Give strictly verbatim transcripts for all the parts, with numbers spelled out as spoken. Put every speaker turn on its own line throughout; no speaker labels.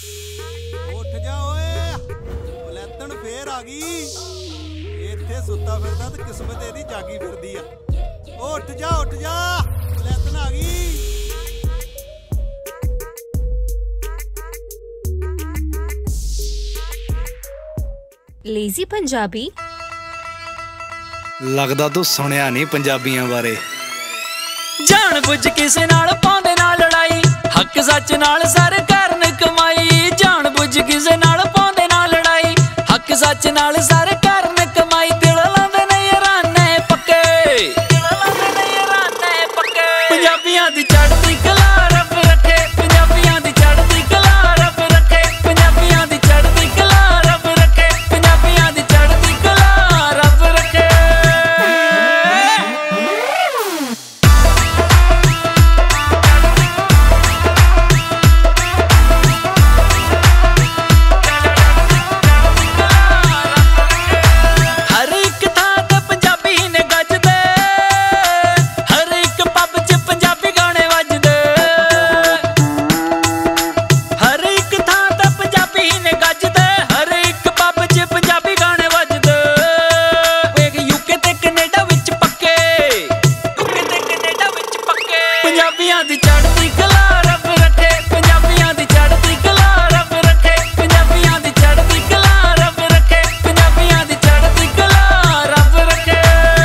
ਉੱਠ ਜਾ ਓਏ, ਬਲੈਤਣ ਫੇਰ ਆ ਗਈ। ਇੱਥੇ ਸੁੱਤਾ ਫਿਰਦਾ ਤੇ ਕਿਸਮਤ ਇਹਦੀ ਜਾਗੀ ਫਿਰਦੀ ਆ। ਉੱਠ ਜਾ ਉੱਠ ਜਾ, ਬਲੈਤਣ ਆ ਗਈ।
ਲੇਜ਼ੀ ਪੰਜਾਬੀ
ਲੱਗਦਾ ਤੂੰ ਸੁਣਿਆ ਨਹੀਂ ਪੰਜਾਬੀਆਂ ਬਾਰੇ।
ਜਾਣ ਬੁੱਝ ਕਿਸੇ ਨਾਲ ਪਾਉਂਦੇ ਨਾ ਲੜਾਈ, ਹੱਕ ਸੱਚ ਨਾਲ ਸਰ ਕਰਨ ਕਮਾਈ। ਜਾਣ ਬੁੱਝ ਕਿਸੇ ਨਾਲ ਪਾਉਂਦੇ ਨਾ ਲੜਾਈ, ਹੱਕ ਸੱਚ ਨਾਲ ਸਰ ਕਰਨ ਕਮਾਈ। ਦਿਲ ਲਾਉਂਦੇ ਨੇ ਯਾਰਾਨੇ ਪੱਕੇ, ਦਿਲ ਲਾਉਂਦੇ ਨੇ ਯਾਰਾਨੇ ਪੱਕੇ। ਪੰਜਾਬੀਆਂ ਦੀ ਚੜ੍ਹਦੀ ਕਲਾ ਰੱਬ ਰੱਖੇ, ਪੰਜਾਬੀਆਂ ਦੀ ਚੜ੍ਹਦੀ ਕਲਾ ਰੱਬ ਰੱਖੇ, ਪੰਜਾਬੀਆਂ ਦੀ ਚੜ੍ਹਦੀ ਕਲਾ ਰੱਬ ਰੱਖੇ, ਪੰਜਾਬੀਆਂ ਦੀ ਚੜ੍ਹਦੀ ਕਲਾ ਰੱਬ ਰੱਖੇ। ਪੰਜਾਬੀਆਂ ਦੀ ਚੜ੍ਹਦੀ ਕਲਾ ਰੱਬ ਰੱਖੇ, ਪੰਜਾਬੀਆਂ ਦੀ ਚੜ੍ਹਦੀ ਕਲਾ ਰੱਬ ਰੱਖੇ, ਪੰਜਾਬੀਆਂ ਦੀ ਚੜ੍ਹਦੀ ਕਲਾ ਰੱਬ ਰੱਖੇ, ਪੰਜਾਬੀਆਂ ਦੀ ਚੜ੍ਹਦੀ ਕਲਾ ਰੱਬ ਰੱਖੇ।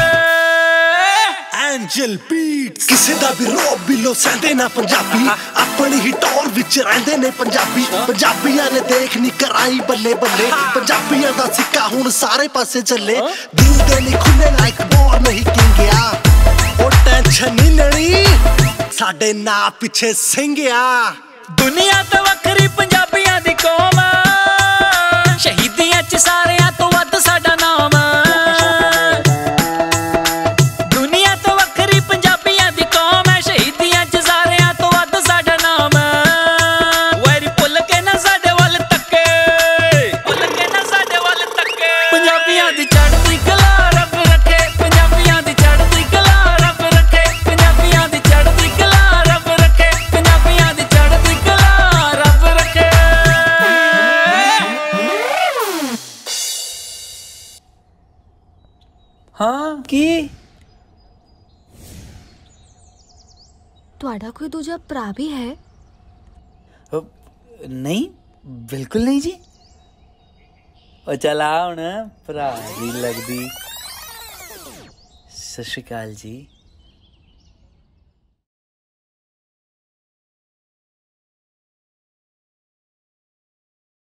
ਐਂਜਲ ਬੀਟਸ ਕਿਸੇ ਦਾ ਵੀ ਰੋਬ ਬਿਲੋ ਸਹਿੰਦੇ ਨਾ ਪੰਜਾਬੀ, ਆਪਣੀ ਹੀ ਟੌਰ ਵਿੱਚ ਰਹਿੰਦੇ ਨੇ ਪੰਜਾਬੀ। ਪੰਜਾਬੀਆਂ ਨੇ ਦੇਖ ਨੀ ਕਰਾਈ ਬੱਲੇ ਬੱਲੇ, ਪੰਜਾਬੀਆਂ ਦਾ ਸਿੱਕਾ ਹੁਣ ਸਾਰੇ ਪਾਸੇ ਚੱਲੇ। ਦਿਲ ਦੇ ਨਹੀਂ ਖੁੱਲੇ ਲਾਈਕ ਬੋਰ ਨਹੀਂ ਕਿੰਗਿਆ, ਉਹ ਟੈਨਸ਼ਨ ਨਹੀਂ ਲੈਣੀ ਸਾਡੇ ਨਾਂ ਪਿੱਛੇ ਸਿੰਘਿਆ।
ਦੁਨੀਆ ਤੋਂ ਵੱਖਰੀ ਪੰਜਾਬੀਆਂ ਦੀ ਕੌਮ, ਸ਼ਹੀਦੀਆਂ ਚ ਸਾਰਿਆਂ ਤੋਂ ਵੱਧ ਸਾਡਾ ਨਾਮ। ਦੁਨੀਆ ਤੋਂ ਵੱਖਰੀ ਪੰਜਾਬੀਆਂ ਦੀ ਕੌਮ ਹੈ, ਸ਼ਹੀਦੀਆਂ ਚ ਸਾਰਿਆਂ ਤੋਂ ਵੱਧ ਸਾਡਾ ਨਾਮ। ਵੈਰੀ ਭੁੱਲ ਕੇ ਨਾ ਸਾਡੇ ਵੱਲ ਤੱਕੇ, ਭੁੱਲ ਕੇ ਨਾ ਸਾਡੇ ਵੱਲ ਤੱਕੇ। ਪੰਜਾਬੀਆਂ ਦੀ ਚੜ੍ਹਦੀ ਕਲਾ ਰੱਬ ਰੱਖੇ, ਪੰਜਾਬੀਆਂ ਦੀ ਚੜ੍ਹਦੀ ਕਲਾ ਰੱਬ ਰੱਖੇ, ਪੰਜਾਬੀਆਂ ਦੀ ਚੜ੍ਹਦੀ ਕਲਾ ਰੱਬ ਰੱਖੇ, ਪੰਜਾਬੀਆਂ ਦੀ ਚੜ੍ਹਦੀ ਕਲਾ ਰੱਬ ਰੱਖੇ। ਹਾਂ ਕੀ?
ਤੁਹਾਡਾ ਕੋਈ ਦੂਜਾ ਭਰਾ ਵੀ ਹੈ?
ਨਹੀਂ, ਬਿਲਕੁਲ ਨਹੀਂ ਜੀ। ਉਹ ਚਲਾ ਹੁਣ ਭਰਾ ਦੀ ਲੱਗਦੀ। ਸਤਿ ਸ਼੍ਰੀ ਅਕਾਲ ਜੀ।